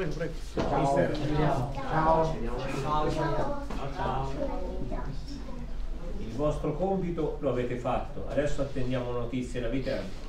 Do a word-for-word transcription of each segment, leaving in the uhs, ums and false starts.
prego, prego. Ciao. Ciao. Ciao. Ciao. Ciao. Il vostro compito lo avete fatto, adesso attendiamo notizie da Viterbo.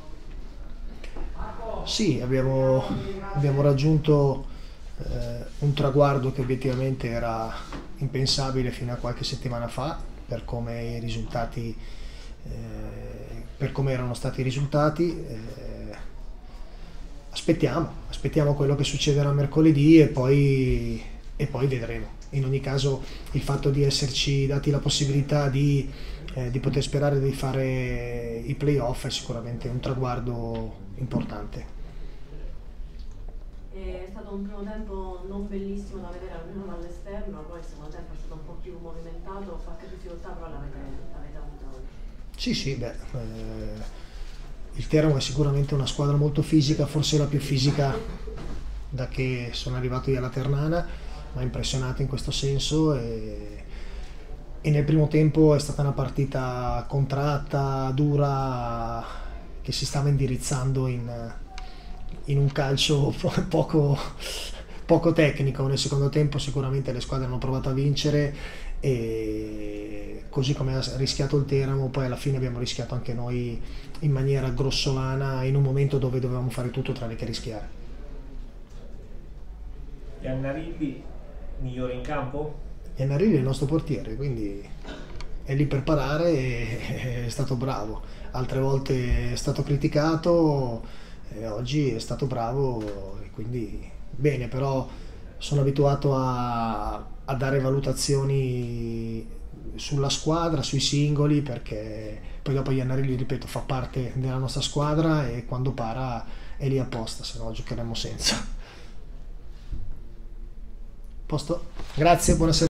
Sì, abbiamo, abbiamo raggiunto eh, un traguardo che obiettivamente era impensabile fino a qualche settimana fa per come i risultati, eh, per come erano stati i risultati. Eh, aspettiamo, aspettiamo quello che succederà mercoledì e poi, e poi vedremo. In ogni caso il fatto di esserci dati la possibilità di, eh, di poter sperare di fare i playoff è sicuramente un traguardo importante. È stato un primo tempo non bellissimo da vedere almeno dall'esterno, poi il secondo tempo è stato un po' più movimentato, qualche difficoltà però l'avete, l'avete avuta oggi. Sì, sì, beh, eh, il Teramo è sicuramente una squadra molto fisica, forse la più fisica da che sono arrivato io alla Ternana, mi ha impressionato in questo senso e, e nel primo tempo è stata una partita contratta, dura, che si stava indirizzando in, in un calcio poco, poco tecnico. Nel secondo tempo sicuramente le squadre hanno provato a vincere e così come ha rischiato il Teramo, poi alla fine abbiamo rischiato anche noi in maniera grossolana in un momento dove dovevamo fare tutto tranne che rischiare. Iannarilli migliore in campo? Iannarilli è il nostro portiere, quindi è lì per parare e è stato bravo. Altre volte è stato criticato, e oggi è stato bravo e quindi bene, però sono abituato a, a dare valutazioni sulla squadra, sui singoli, perché poi dopo Iannarilli, ripeto, fa parte della nostra squadra e quando para è lì apposta, se no giocheremo senza. Posto? Grazie, buonasera.